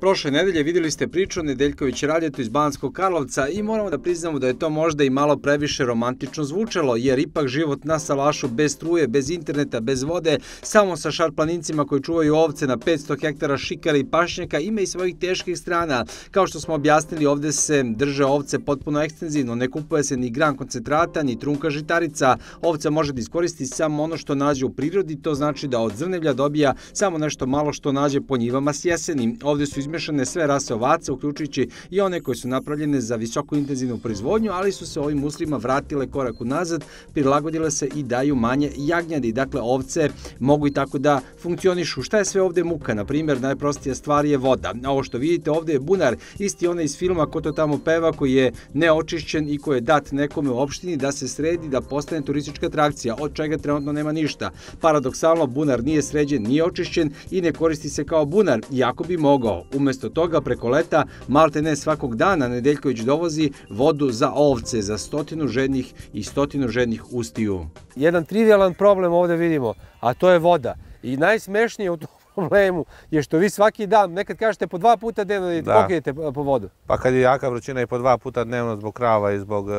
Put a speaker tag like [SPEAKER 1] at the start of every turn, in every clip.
[SPEAKER 1] Prošle nedelje vidjeli ste priču o Nedeljković Radjetu iz Banatskog Karlovca i moramo da priznamo da je to možda i malo previše romantično zvučalo, jer ipak život na salašu bez struje, bez interneta, bez vode, samo sa šarplanincima koji čuvaju ovce na 500 hektara šikara i pašnjaka ima i svojih teških strana. Kao što smo objasnili, ovde se drže ovce potpuno ekstenzivno, ne kupuje se ni gram koncentrata, ni trunka žitarica. Ovca može da iskoristi samo ono što nađe u prirodi, to znači da od zrnevlja dobija samo nešto malo što nađe po njivama s jeseni. Ovde su izmešane sve rase ovaca, uključujući i one koje su napravljene za visoko intenzivnu proizvodnju, ali su se ovim uslovima vratile korak unazad, prilagodile se i daju manje jagnjadi. Dakle, ovce mogu i tako da funkcionišu. Šta je sve ovde muka? Na primjer, najprostija stvar je voda. Ovo što vidite ovde je bunar, isti onaj iz filma Ko to tamo peva, koji je neočišćen i koji je dat nekome u opštini da se sredi, da postane turistička atrakcija, od čega trenutno nema ništa. Paradoksalno, bunar nije sređen, nije očišćen i ne koristi se kao bunar, iako bi mogao. Umesto toga, preko leta, malte ne svakog dana, Nedeljković dovozi vodu za ovce, za 100 žednih i 100 žednih ustiju.
[SPEAKER 2] Jedan trivialan problem ovde vidimo, a to je voda. I najsmešnije u tom problemu je što vi svaki dan, nekad kažete po 2 puta dnevno pokrijete po vodu.
[SPEAKER 3] Pa kad je jaka vrućina i po 2 puta dnevno zbog krava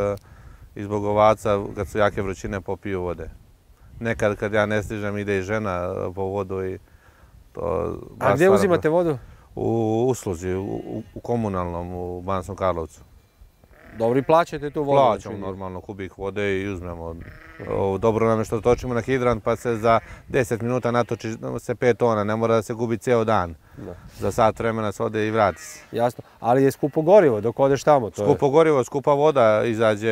[SPEAKER 3] i zbog ovaca, kad su jake vrućine popiju vode. Nekad kad ja ne stižem ide i žena po vodu i to...
[SPEAKER 2] A gdje uzimate vodu?
[SPEAKER 3] U usluzi, u komunalnom, u Banatskom Karlovcu.
[SPEAKER 2] Dobro, i plaćate tu vodu?
[SPEAKER 3] Plaćamo normalno kubik vode i uzmemo. Dobro nam je što točimo na hidrant pa se za 10 minuta natoči se 5 tona, ne mora da se gubi ceo dan. Za sat vremena se ode i vrati se.
[SPEAKER 2] Jasno, ali je skupo gorivo dok odeš tamo?
[SPEAKER 3] Skupo gorivo, skupa voda,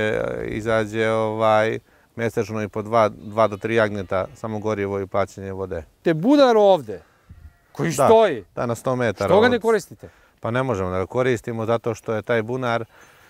[SPEAKER 3] izađe mjesečno i po 2 do 3 jagnjeta, samo gorivo i plaćanje vode.
[SPEAKER 2] Te bunar ovde, koji stoji,
[SPEAKER 3] da, na 100 metara.
[SPEAKER 2] Što ga ne koristite?
[SPEAKER 3] Pa ne možemo da ga koristimo zato što je taj bunar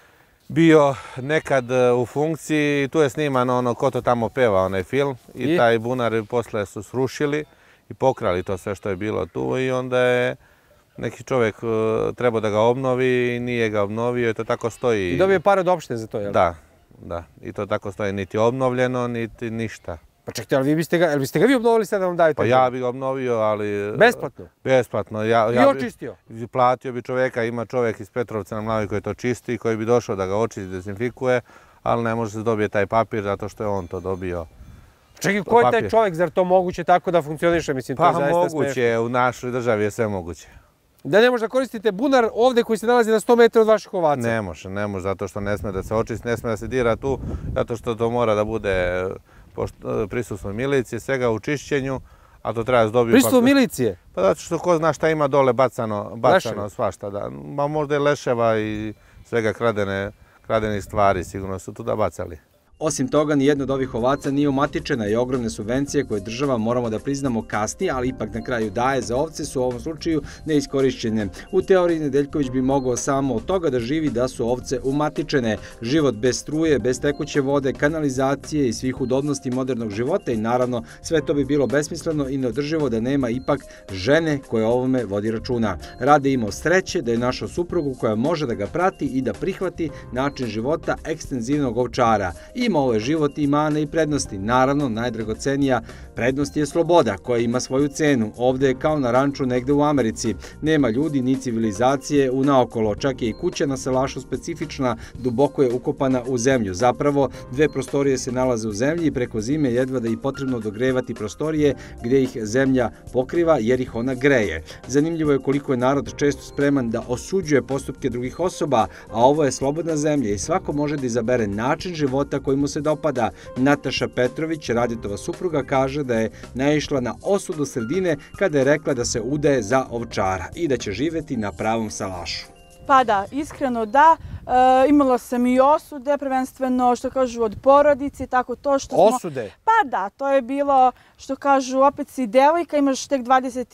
[SPEAKER 3] bio nekad u funkciji, tu je sniman ono Ko to tamo peva, onaj film, i taj bunar posle su srušili i pokrali to sve što je bilo tu i onda je neki čovjek trebao da ga obnovi i nije ga obnovio i to tako stoji.
[SPEAKER 2] I dobije pare od opštine za to, jel?
[SPEAKER 3] Da, da. I to tako stoji, niti obnovljeno, niti ništa.
[SPEAKER 2] Pa čekajte, ali biste ga vi obnovili sad da vam daju?
[SPEAKER 3] Pa ja bih ga obnovio, ali...
[SPEAKER 2] Besplatno?
[SPEAKER 3] Besplatno.
[SPEAKER 2] I očistio?
[SPEAKER 3] Platio bi čovjeka, ima čovjek iz Petrovca na Mlavi koji to čisti, koji bi došao da ga očisti, dezinfikuje, ali ne može se dobije taj papir zato što je on to dobio.
[SPEAKER 2] Čekaj, ko je taj čovjek? Zar to moguće tako da funkcioniše?
[SPEAKER 3] Pa moguće, u našoj državi je sve moguće.
[SPEAKER 2] Da ne može da koristite bunar ovde koji se nalazi na 100 metara od vaših ovaca?
[SPEAKER 3] Ne može, zato što ne sme da se očisti, ne sme da se dira tu, zato što to mora da bude prisustvo milicije, svega u čišćenju, a to treba da se dobiju...
[SPEAKER 2] Prisustvo milicije?
[SPEAKER 3] Pa zato što ko zna šta ima dole bacano svašta, da. Ma možda je leševa i svega kradenih stvari, sigurno su tu da bacali.
[SPEAKER 1] Osim toga, nijedna od ovih ovaca nije umatičena i ogromne subvencije koje država, moramo da priznamo, kasnije, ali ipak na kraju daje za ovce, su u ovom slučaju neiskorišćene. U teoriji Nedeljković bi mogao samo od toga da živi da su ovce umatičene. Život bez struje, bez tekuće vode, kanalizacije i svih udobnosti modernog života i naravno sve to bi bilo besmisleno i neodrživo da nema ipak žene koja o ovome vodi računa. Rade imao sreće da je našao suprugu koja može da ga prati i da prihvati način života ekstenzivnog ovčara. Ovo je život i mane i prednosti. Naravno, najdragocenija prednost je sloboda, koja ima svoju cenu. Ovde je kao na ranču negde u Americi. Nema ljudi ni civilizacije u naokolo. Čak je i kuća na salašu specifična, duboko je ukopana u zemlju. Zapravo, 2 prostorije se nalaze u zemlji i preko zime jedva da je potrebno dogrevati prostorije gde ih zemlja pokriva jer ih ona greje. Zanimljivo je koliko je narod često spreman da osuđuje postupke drugih osoba, a ovo je slobodna zemlja i svako može da izabere način života koji mu se dopada. Nataša Petrović, Radjetova supruga, kaže da je naišla na osudu sredine kada je rekla da se udaje za ovčara i da će živeti na pravom salašu.
[SPEAKER 4] Pa da, iskreno da. Imala sam i osude, prvenstveno što kažu od porodice, tako to što smo...
[SPEAKER 2] Osude?
[SPEAKER 4] Pa da, to je bilo što kažu opet si devojka, imaš tek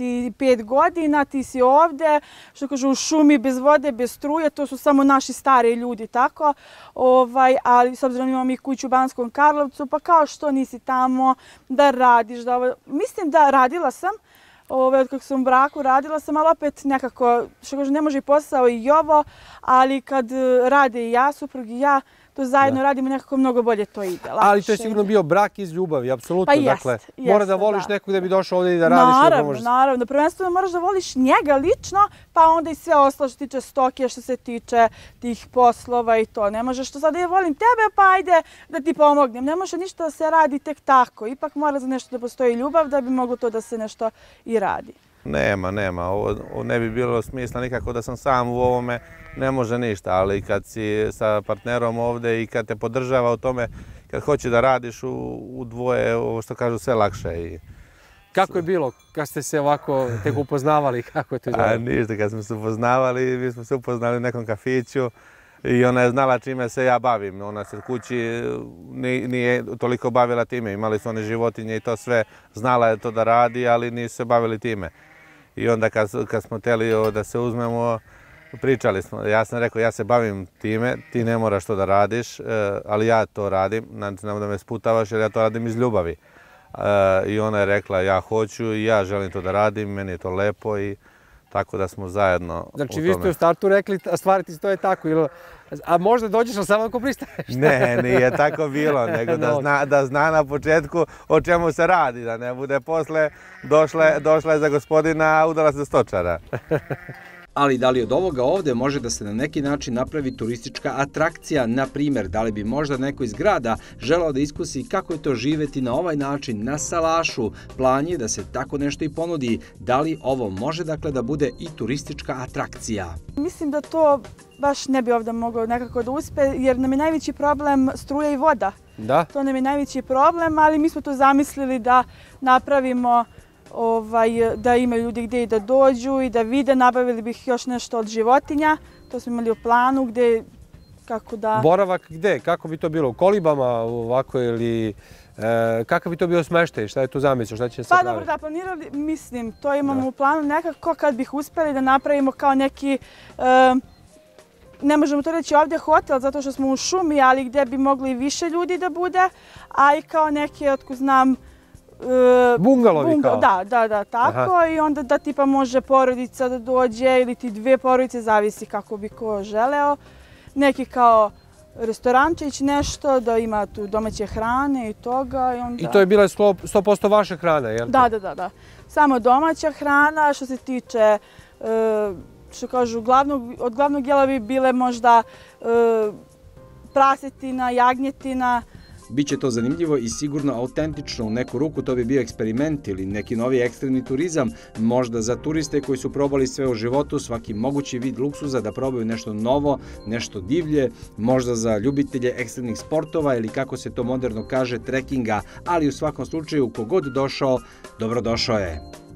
[SPEAKER 4] 25 godina, ti si ovde, što kažu u šumi bez vode, bez struje, to su samo naši stari ljudi, tako. Ali s obzirom imamo i kuću u Banatskom Karlovcu, pa kao što nisi tamo da radiš, mislim da radila sam, od kako sam u braku radila sam, ali opet nekako, što kažu, ne može i posao i ovo, ali kad rade i ja, suprug i ja, to zajedno radimo, nekako mnogo bolje to ide.
[SPEAKER 2] Ali to je sigurno bio brak iz ljubavi, apsolutno.
[SPEAKER 4] Pa jest,
[SPEAKER 2] Dakle, mora da voliš nekog da bi došao ovdje i da radiš.
[SPEAKER 4] Naravno. Prvenstveno moraš da voliš njega lično, pa onda i sve ostalo što se tiče stoke, što se tiče tih poslova i to. Ne možeš što sad ja volim tebe, pa ajde da ti pomognem. Ne može ništa da se radi tek tako. Ipak mora za nešto da postoji ljubav da bi moglo to da se nešto i radi.
[SPEAKER 3] Nema. Ovo ne bi bilo smisla nikako da sam sam u ovome, ne može ništa, ali kad si sa partnerom ovdje i kad te podržava u tome, kad hoće da radiš u dvoje, ovo što kažu, sve lakše.
[SPEAKER 2] Kako je bilo kad ste se ovako tek upoznavali, kako je to izgledalo?
[SPEAKER 3] Ništa, kad smo se upoznavali, mi smo se upoznali u nekom kafiću i ona je znala čime se ja bavim. Ona se kući nije toliko bavila time, imali su one životinje i to sve, znala je to da radi, ali nisu se bavili time. I onda kad smo htjeli da se uzmemo, pričali smo. Ja sam rekao, ja se bavim time, ti ne moraš to da radiš, ali ja to radim, znači nemoj da me sputavaš jer ja to radim iz ljubavi. I ona je rekla, ja hoću i ja želim to da radim, meni je to lepo i tako da smo zajedno u tome.
[SPEAKER 2] Znači vi ste u startu rekli, a stvari ti stoje tako, a možda dođeš na samo ako pristaneš?
[SPEAKER 3] Ne, nije tako bilo, nego da zna na početku o čemu se radi, da ne bude posle došla je za gospodina, a udala se za stočara.
[SPEAKER 1] Ali da li od ovoga ovdje može da se na neki način napravi turistička atrakcija? Na primjer, da li bi možda neko iz grada želeo da iskusi kako je to živeti na ovaj način na salašu? Plan je da se tako nešto i ponudi. Da li ovo može dakle da bude i turistička atrakcija?
[SPEAKER 4] Mislim da to baš ne bi ovdje moglo nekako da uspe, jer nam je najveći problem struja i voda.
[SPEAKER 2] Da?
[SPEAKER 4] To nam je najveći problem, ali mi smo to zamislili da napravimo da imaju ljudi gdje i da dođu i da vide. Nabavili bih još nešto od životinja, to smo imali u planu gdje, kako da...
[SPEAKER 2] Boravak gdje? Kako bi to bilo? U kolibama ovako ili... Kakav bi to bio smeštaj? Šta je tu zamisao? Šta će se praviti?
[SPEAKER 4] Pa dobro, da, planirali, mislim, to imamo u planu nekako kad bih uspjeli da napravimo kao neki... Ne možemo to reći ovdje hotel, zato što smo u šumi, ali gdje bi mogli više ljudi da bude, a i kao neke, otko znam,
[SPEAKER 2] bungalovi kao?
[SPEAKER 4] Da, tako. I onda da tipa može porodica da dođe ili ti dvije porodice, zavisi kako bi ko želeo. Neki kao restorančić nešto, da ima tu domaće hrane i toga.
[SPEAKER 2] I to je bila 100% vaša hrana, jel?
[SPEAKER 4] Da. Samo domaća hrana. Što se tiče, što kažu, od glavnog jela bi bile možda prasetina, jagnjetina.
[SPEAKER 1] Biće to zanimljivo i sigurno autentično u neku ruku, to bi bio eksperiment ili neki novi ekstremni turizam, možda za turiste koji su probali sve u životu, svaki mogući vid luksuza da probaju nešto novo, nešto divlje, možda za ljubitelje ekstremnih sportova ili kako se to moderno kaže trekinga, ali u svakom slučaju kogod došao, dobrodošao je.